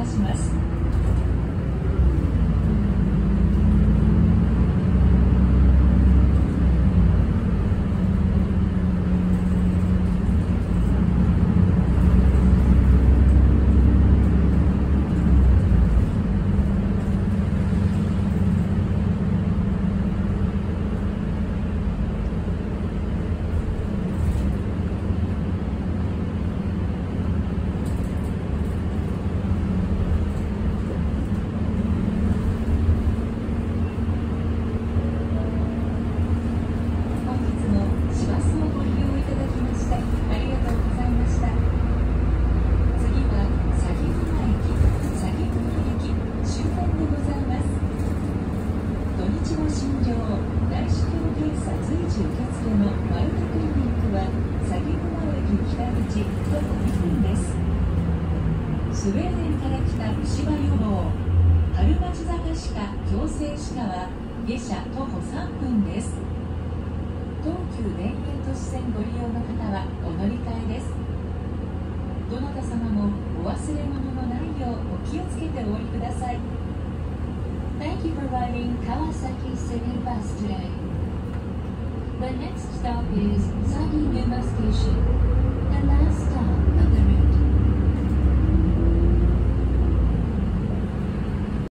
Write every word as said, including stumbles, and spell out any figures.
します。スウェーデンから来た虫歯予防、春町坂歯科矯正歯科は下車徒歩さんぷんです。東急田園都市線ご利用の方はお乗り換えです。どなた様もお忘れ物のないようお気をつけてお降りください。 Thank you for riding Kawasaki City Bus today. The next stop is Saginuma Station. The last stop